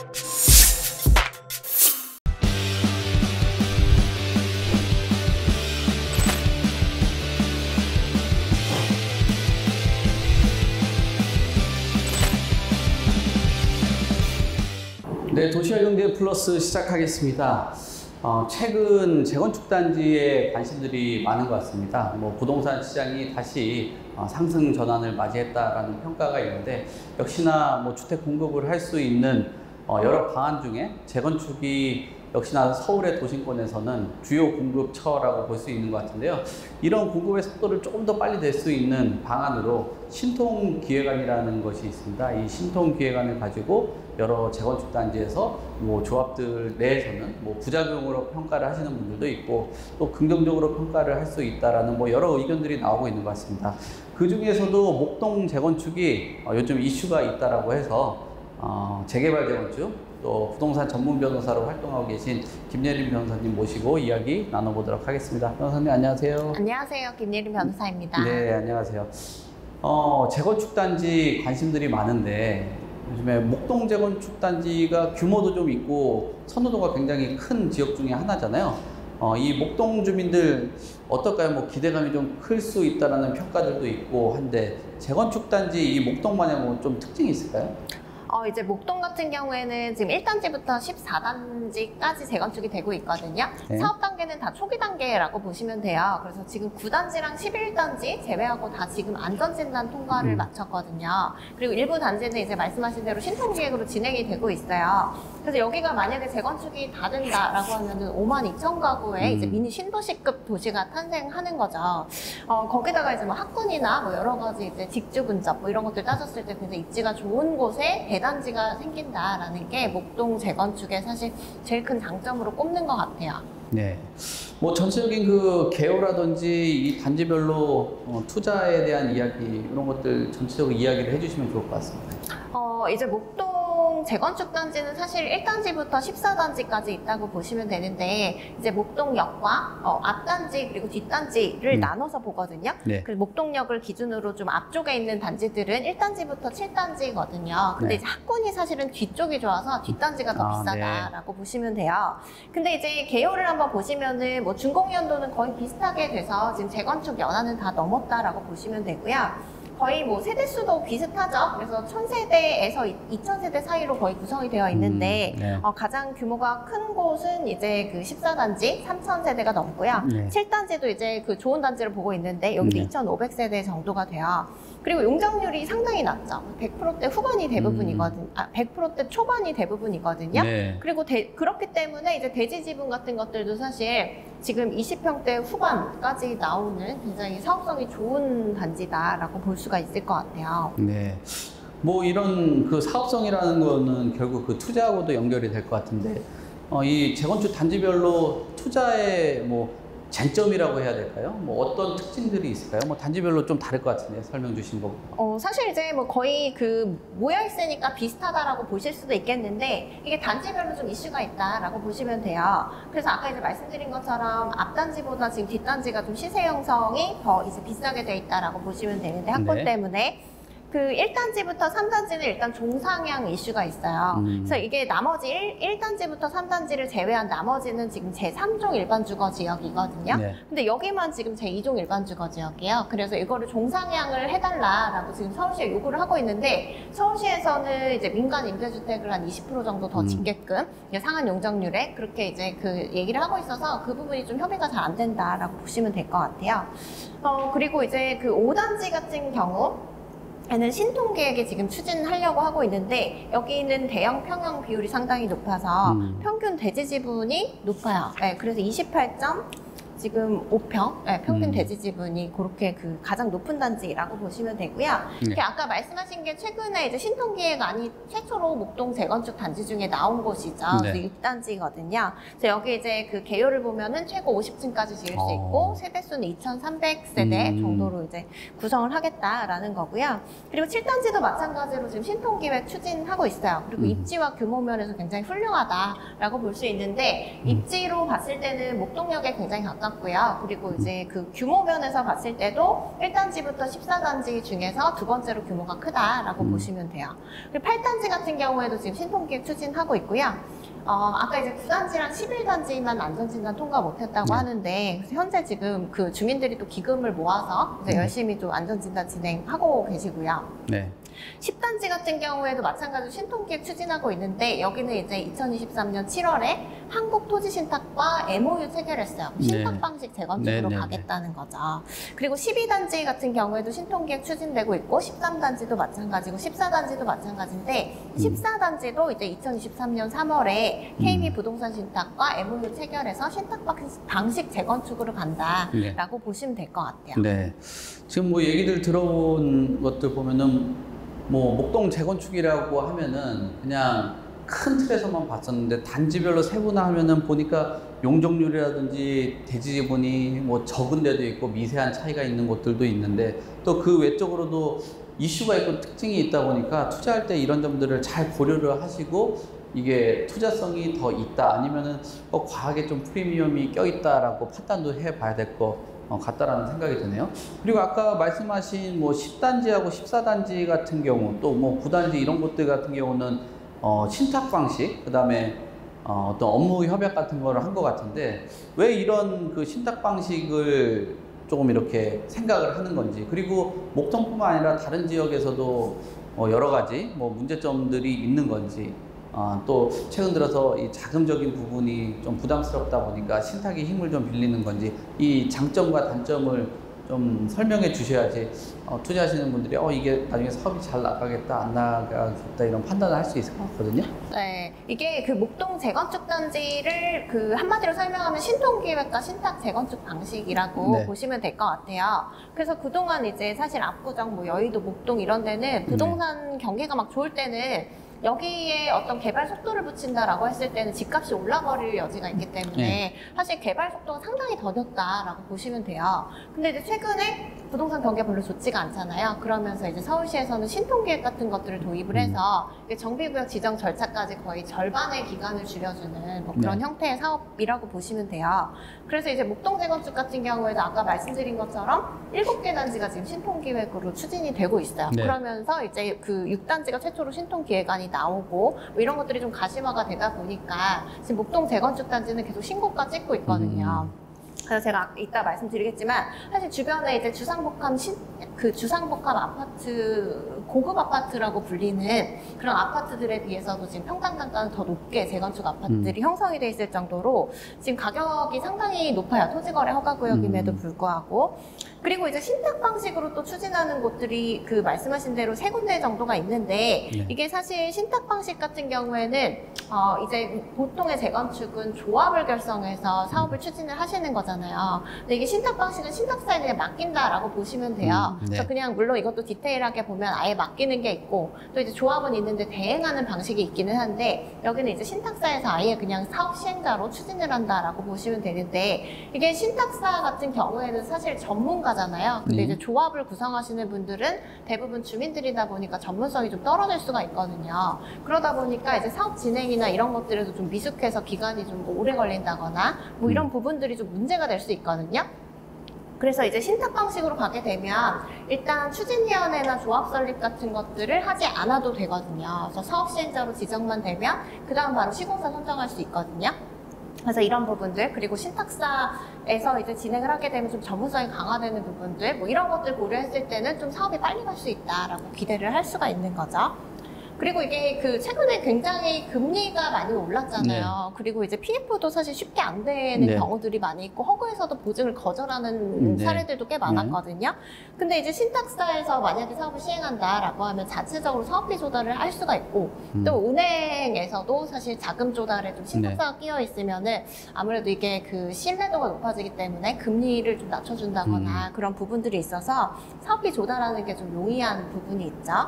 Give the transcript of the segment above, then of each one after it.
네, 도시활경제 플러스 시작하겠습니다. 최근 재건축 단지에 관심들이 많은 것 같습니다. 부동산 시장이 다시 상승 전환을 맞이했다라는 평가가 있는데, 역시나 주택 공급을 할 수 있는 여러 방안 중에 재건축이 역시나 서울의 도심권에서는 주요 공급처라고 볼 수 있는 것 같은데요. 이런 공급의 속도를 조금 더 빨리 낼 수 있는 방안으로 신통기획안이라는 것이 있습니다. 이 신통기획안을 가지고 여러 재건축 단지에서 조합들 내에서는 부작용으로 평가를 하시는 분들도 있고, 또 긍정적으로 평가를 할 수 있다라는 여러 의견들이 나오고 있는 것 같습니다. 그 중에서도 목동 재건축이 요즘 이슈가 있다라고 해서 재개발 재건축, 또 부동산 전문 변호사로 활동하고 계신 김예린 변호사님 모시고 이야기 나눠보도록 하겠습니다. 변호사님 안녕하세요. 안녕하세요. 김예린 변호사입니다. 네, 안녕하세요. 재건축 단지 관심들이 많은데, 요즘에 목동 재건축 단지가 규모도 좀 있고 선호도가 굉장히 큰 지역 중에 하나잖아요. 이 목동 주민들 어떨까요? 기대감이 좀 클 수 있다라는 평가들도 있고 한데, 재건축 단지 이 목동만의 좀 특징이 있을까요? 이제 목동 같은 경우에는 지금 1단지부터 14단지까지 재건축이 되고 있거든요. 네. 사업 단계는 다 초기 단계라고 보시면 돼요. 그래서 지금 9단지랑 11단지 제외하고 다 지금 안전진단 통과를 마쳤거든요. 그리고 일부 단지는 이제 말씀하신 대로 신통기획으로 진행이 되고 있어요. 그래서 여기가 만약에 재건축이 다 된다라고 하면은 52,000가구의 이제 미니 신도시급 도시가 탄생하는 거죠. 거기다가 이제 학군이나 여러 가지 이제 직주 근접 이런 것들 따졌을 때 굉장히 입지가 좋은 곳에 대단지가 생긴다라는 게 목동 재건축의 사실 제일 큰 장점으로 꼽는 것 같아요. 네. 전체적인 그 개요라든지 이 단지별로 투자에 대한 이야기, 이런 것들 전체적으로 이야기를 해주시면 좋을 것 같습니다. 이제 목동 재건축 단지는 사실 1단지부터 14단지까지 있다고 보시면 되는데, 이제 목동역과 앞단지 그리고 뒷단지를 나눠서 보거든요. 네. 그래서 목동역을 기준으로 좀 앞쪽에 있는 단지들은 1단지부터 7단지거든요. 근데 네. 이제 학군이 사실은 뒤쪽이 좋아서 뒷단지가 더 비싸다라고 보시면 돼요. 근데 이제 개요를 한번 보시면은 준공연도는 거의 비슷하게 돼서 지금 재건축 연한은 다 넘었다라고 보시면 되고요. 거의 세대수도 비슷하죠. 그래서 1000세대에서 2000세대 사이로 거의 구성이 되어 있는데, 네. 가장 규모가 큰 곳은 이제 그 14단지 3000세대가 넘고요. 네. 7단지도 이제 그 좋은 단지를 보고 있는데, 여기도 2500세대 정도가 돼요. 그리고 용적률이 상당히 낮죠. 100%대 후반이 대부분이거든요. 100%대 초반이 대부분이거든요. 네. 그리고 그렇기 때문에 이제 대지 지분 같은 것들도 사실 지금 20평대 후반까지 나오는 굉장히 사업성이 좋은 단지다라고 볼 수가 있을 것 같아요. 네. 이런 그 사업성이라는 거는 결국 그 투자하고도 연결이 될 것 같은데, 이 재건축 단지별로 투자의 장점이라고 해야 될까요? 어떤 특징들이 있을까요? 단지별로 좀 다를 것 같은데, 설명 주신 거. 사실 이제 거의 모여 있으니까 비슷하다라고 보실 수도 있겠는데, 이게 단지별로 좀 이슈가 있다라고 보시면 돼요. 그래서 아까 이제 말씀드린 것처럼 앞단지보다 지금 뒷단지가 좀 시세 형성이 더 이제 비싸게 돼 있다라고 보시면 되는데, 학군 네. 때문에. 그 1단지부터 3단지는 일단 종상향 이슈가 있어요. 그래서 이게 나머지 1단지부터 3단지를 제외한 나머지는 지금 제3종 일반 주거 지역이거든요. 네. 근데 여기만 지금 제2종 일반 주거 지역이에요. 그래서 이거를 종상향을 해달라라고 지금 서울시에 요구를 하고 있는데, 서울시에서는 이제 민간 임대주택을 한 20% 정도 더 짓게끔 상한 용적률에 그렇게 이제 그 얘기를 하고 있어서 그 부분이 좀 협의가 잘 안 된다라고 보시면 될 것 같아요. 그리고 이제 그 5단지 같은 경우 에는 신통계획에 지금 추진하려고 하고 있는데, 여기는 대형 평형 비율이 상당히 높아서 평균 대지 지분이 높아요. 네, 그래서 28점 지금 5평 평균 대지 지분이 그렇게 가장 높은 단지라고 보시면 되고요. 네. 아까 말씀하신 게 최근에 이제 신통기획안이 최초로 목동 재건축 단지 중에 나온 곳이죠. 네. 그래서 6단지거든요. 그래서 여기 이제 그 개요를 보면은 최고 50층까지 지을 수 있고, 세대수는 2,300세대 정도로 이제 구성을 하겠다라는 거고요. 그리고 7단지도 마찬가지로 지금 신통기획 추진하고 있어요. 그리고 입지와 규모 면에서 굉장히 훌륭하다라고 볼 수 있는데, 입지로 봤을 때는 목동역에 굉장히 가깝고 같고요. 그리고 이제 그 규모 면에서 봤을 때도 1단지부터 14단지 중에서 두 번째로 규모가 크다라고 보시면 돼요. 그리고 8단지 같은 경우에도 지금 신통기획 추진하고 있고요. 아까 이제 9단지랑 11단지만 안전진단 통과 못했다고 하는데, 그래서 현재 지금 그 주민들이 또 기금을 모아서 이제 열심히 또 안전진단 진행하고 계시고요. 네. 10단지 같은 경우에도 마찬가지로 신통기획 추진하고 있는데, 여기는 이제 2023년 7월에 한국토지신탁과 MOU 체결했어요. 신탁 방식 재건축으로 가겠다는 거죠. 그리고 12단지 같은 경우에도 신통기획 추진되고 있고, 13단지도 마찬가지고 14단지도 마찬가지인데, 14단지도 이제 2023년 3월에 KB 부동산 신탁과 MOU 체결해서 신탁 방식 재건축으로 간다라고 보시면 될 것 같아요. 네. 지금 뭐 얘기들 들어온 것들 보면은 뭐 목동 재건축이라고 하면은 그냥 큰 틀에서만 봤었는데 단지별로 세분화하면은 보니까 용적률이라든지 대지 지분이 뭐 적은 데도 있고 미세한 차이가 있는 곳들도 있는데, 또 그 외적으로도 이슈가 있고 특징이 있다 보니까 투자할 때 이런 점들을 잘 고려를 하시고, 이게 투자성이 더 있다 아니면은 과하게 좀 프리미엄이 껴있다라고 판단도 해봐야 될 것 같다라는 생각이 드네요. 그리고 아까 말씀하신 뭐 10단지하고 14단지 같은 경우, 또 뭐 9단지 이런 곳들 같은 경우는 신탁 방식, 그 다음에 어떤 업무 협약 같은 거를 한 것 같은데, 왜 이런 그 신탁 방식을 조금 이렇게 생각을 하는 건지, 그리고 목동뿐만 아니라 다른 지역에서도 여러 가지 뭐 문제점들이 있는 건지, 또 최근 들어서 이 자금적인 부분이 좀 부담스럽다 보니까 신탁의 힘을 좀 빌리는 건지, 이 장점과 단점을 좀 설명해 주셔야지 투자하시는 분들이 이게 나중에 사업이 잘 나가겠다 안 나가겠다 이런 판단을 할 수 있을 것 같거든요. 네, 이게 그 목동 재건축 단지를 그 한마디로 설명하면 신통기획과 신탁 재건축 방식이라고 보시면 될 것 같아요. 그래서 그동안 이제 사실 압구정, 뭐 여의도, 목동 이런 데는 부동산 경기가 막 좋을 때는 여기에 어떤 개발 속도를 붙인다라고 했을 때는 집값이 올라버릴 여지가 있기 때문에 사실 개발 속도가 상당히 더뎠다라고 보시면 돼요. 근데 이제 최근에 부동산 경기가 별로 좋지가 않잖아요. 그러면서 이제 서울시에서는 신통기획 같은 것들을 도입을 해서 정비구역 지정 절차까지 거의 절반의 기간을 줄여주는 뭐 그런 형태의 사업이라고 보시면 돼요. 그래서 이제 목동 재건축 같은 경우에도 아까 말씀드린 것처럼 7개 단지가 지금 신통기획으로 추진이 되고 있어요. 그러면서 이제 그 6단지가 최초로 신통기획안이 나오고 뭐 이런 것들이 좀 가시화가 되다 보니까 지금 목동 재건축 단지는 계속 신고가 찍고 있거든요. 그래서 제가 이따 말씀드리겠지만, 사실 주변에 이제 주상복합 아파트, 고급 아파트라고 불리는 그런 아파트들에 비해서도 지금 평당 단가는 더 높게 재건축 아파트들이 형성이 돼 있을 정도로 지금 가격이 상당히 높아요. 토지거래 허가구역임에도 불구하고. 그리고 이제 신탁 방식으로 또 추진하는 곳들이 그 말씀하신 대로 3군데 정도가 있는데, 이게 사실 신탁 방식 같은 경우에는 이제 보통의 재건축은 조합을 결성해서 사업을 추진을 하시는 거잖아요. 근데 이게 신탁 방식은 신탁사에 그냥 맡긴다라고 보시면 돼요. 그래서 그냥 물론 이것도 디테일하게 보면 아예 맡기는 게 있고, 또 이제 조합은 있는데 대행하는 방식이 있기는 한데, 여기는 이제 신탁사에서 아예 그냥 사업 시행자로 추진을 한다라고 보시면 되는데, 이게 신탁사 같은 경우에는 사실 전문가잖아요. 근데 이제 조합을 구성하시는 분들은 대부분 주민들이다 보니까 전문성이 좀 떨어질 수가 있거든요. 그러다 보니까 이제 사업 진행이나 이런 것들에도 좀 미숙해서 기간이 좀 오래 걸린다거나 뭐 이런 부분들이 좀 문제가 될 수 있거든요. 그래서 이제 신탁 방식으로 가게 되면 일단 추진위원회나 조합 설립 같은 것들을 하지 않아도 되거든요. 그래서 사업 시행자로 지정만 되면 그 다음 바로 시공사 선정할 수 있거든요. 그래서 이런 부분들, 그리고 신탁사에서 이제 진행을 하게 되면 좀 전문성이 강화되는 부분들, 뭐 이런 것들 고려했을 때는 좀 사업이 빨리 갈 수 있다라고 기대를 할 수가 있는 거죠. 그리고 이게 그 최근에 굉장히 금리가 많이 올랐잖아요. 그리고 이제 PF도 사실 쉽게 안 되는 경우들이 많이 있고, 허구에서도 보증을 거절하는 사례들도 꽤 많았거든요. 근데 이제 신탁사에서 만약에 사업을 시행한다라고 하면 자체적으로 사업비 조달을 할 수가 있고, 또 은행에서도 사실 자금 조달에 좀 신탁사가 끼어 있으면은 아무래도 이게 그 신뢰도가 높아지기 때문에 금리를 좀 낮춰준다거나 그런 부분들이 있어서 사업비 조달하는 게 좀 용이한 부분이 있죠.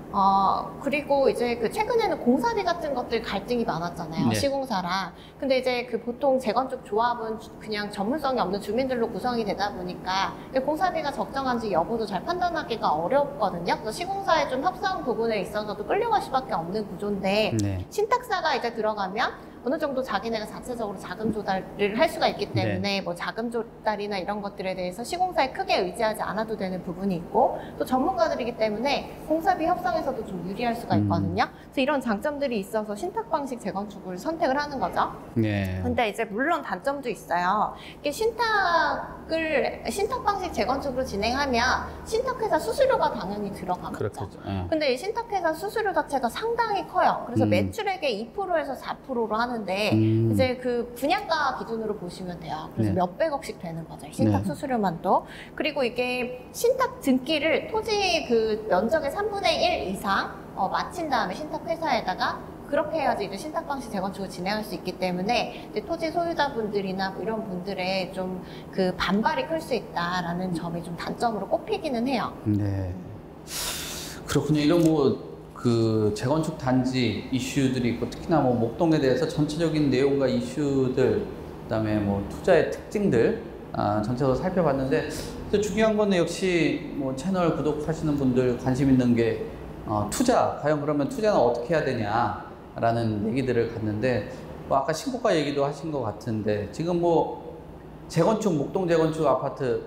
그리고 이제 그 최근에는 공사비 같은 것들 갈등이 많았잖아요. 네. 시공사랑. 근데 이제 그 보통 재건축 조합은 그냥 전문성이 없는 주민들로 구성이 되다 보니까 공사비가 적정한지 여부도 잘 판단하기가 어렵거든요. 그래서 시공사의 좀 협상 부분에 있어서도 끌려갈 수밖에 없는 구조인데 네. 신탁사가 이제 들어가면 어느 정도 자기네가 자체적으로 자금 조달을 할 수가 있기 때문에 뭐 자금 조달이나 이런 것들에 대해서 시공사에 크게 의지하지 않아도 되는 부분이 있고 또 전문가들이기 때문에 공사비 협상에서도 좀 유리할 수가 있거든요. 그래서 이런 장점들이 있어서 신탁 방식 재건축을 선택을 하는 거죠. 네. 근데 이제 물론 단점도 있어요. 이게 신탁 방식 재건축으로 진행하면 신탁회사 수수료가 당연히 들어가겠죠. 그렇겠죠. 근데 이 신탁회사 수수료 자체가 상당히 커요. 그래서 매출액의 2%에서 4%로 하는데 이제 그 분양가 기준으로 보시면 돼요. 그래서 네. 몇백억씩 되는 거죠. 신탁 네. 수수료만도. 그리고 이게 신탁 등기를 토지 그 면적의 3분의 1 이상 마친 다음에 신탁회사에다가 그렇게 해야지 이제 신탁 방식 재건축을 진행할 수 있기 때문에 이제 토지 소유자분들이나 뭐 이런 분들의 좀 그 반발이 클 수 있다라는 점이 좀 단점으로 꼽히기는 해요. 네. 그렇군요. 이런 그 재건축 단지 이슈들이 있고 특히나 뭐 목동에 대해서 전체적인 내용과 이슈들 그다음에 뭐 투자의 특징들 전체적으로 살펴봤는데 또 중요한 거는 역시 뭐 채널 구독하시는 분들 관심 있는 게 투자 과연 그러면 투자는 어떻게 해야 되냐라는 얘기들을 갔는데 뭐 아까 신고가 얘기도 하신 것 같은데 지금 뭐 재건축 목동 재건축 아파트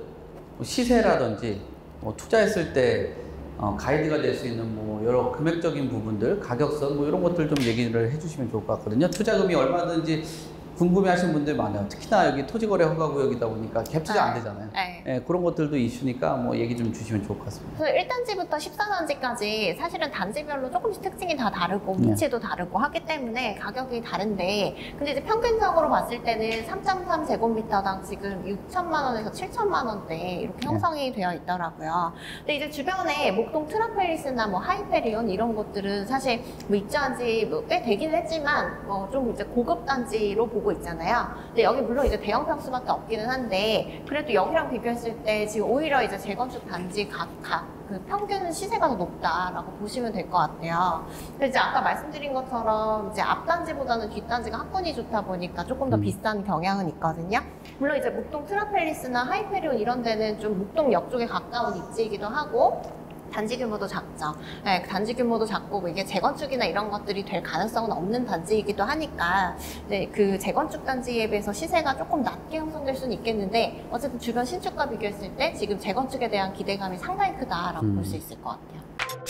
시세라든지 뭐 투자했을 때 가이드가 될 수 있는 뭐 여러 금액적인 부분들, 가격선 뭐 이런 것들 좀 얘기를 해주시면 좋을 것 같거든요. 투자금이 얼마든지 궁금해하시는 분들 많아요. 특히나 여기 토지거래 허가구역이다 보니까 갭 투자 안 되잖아요. 네. 네, 그런 것들도 이슈니까 뭐 얘기 좀 주시면 좋을 것 같습니다. 그래서 1단지부터 14단지까지 사실은 단지별로 조금씩 특징이 다 다르고 위치도 다르고 하기 때문에 가격이 다른데 근데 이제 평균적으로 봤을 때는 3.3제곱미터당 지금 6천만 원에서 7천만 원대 이렇게 형성이 되어 있더라고요. 근데 이제 주변에 목동 트라펠리스나 뭐 하이페리온 이런 곳들은 사실 뭐 입주한 지 뭐 꽤 되긴 했지만 좀 이제 고급 단지로 보고 있잖아요. 근데 여기 물론 이제 대형 평수밖에 없기는 한데 그래도 여기랑 비교했을 때 지금 오히려 이제 재건축 단지 그 평균 시세가 더 높다라고 보시면 될 것 같아요. 근데 이제 아까 말씀드린 것처럼 이제 앞단지보다는 뒷단지가 학군이 좋다 보니까 조금 더 비싼 경향은 있거든요. 물론 이제 목동 트라펠리스나 하이페리온 이런 데는 좀 목동역 쪽에 가까운 입지이기도 하고 단지 규모도 작죠. 네, 단지 규모도 작고 뭐 이게 재건축이나 이런 것들이 될 가능성은 없는 단지이기도 하니까 네, 그 재건축 단지에 비해서 시세가 조금 낮게 형성될 수는 있겠는데 어쨌든 주변 신축과 비교했을 때 지금 재건축에 대한 기대감이 상당히 크다라고 볼 수 있을 것 같아요.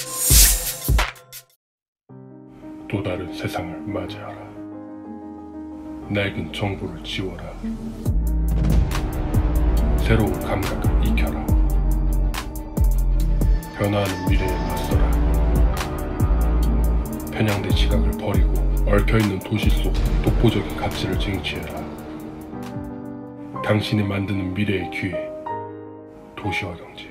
또 다른 세상을 맞이하라. 낡은 정보를 지워라. 새로운 감각을 익혀라. 변화하는 미래에 맞서라. 편향된 시각을 버리고 얽혀있는 도시 속 독보적인 가치를 쟁취해라. 당신이 만드는 미래의 기회, 도시화 경제.